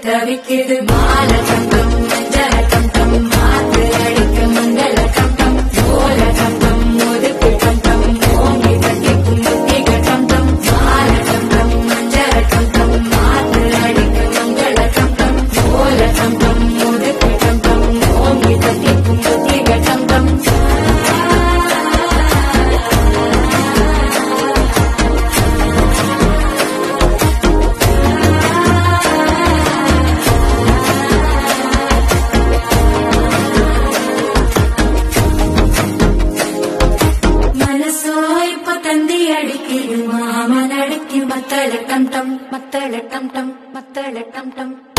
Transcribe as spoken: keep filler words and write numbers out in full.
தவிக்குது மால தங்கம் மஞ்சள தங்கம் மாத்து அடிக்க மங்கள தங்கம் சோல தங்கம் ஒதுக்கு தங்கம் ஓங்கி தட்டிக்கும் முத்திக தங்கம் மால தங்கம் மஞ்சள தங்கம் மாத்து அடிக்க மங்கள தங்கம் சோல தங்கம் ஒதுக்கு தங்கம் ஓங்கி தட்டிக்கும் முத்திக தங்கம் மாமன் அடிக்கும் மத்தள டம் டம் மத்தள டம் டம் மத்தள டம் டம்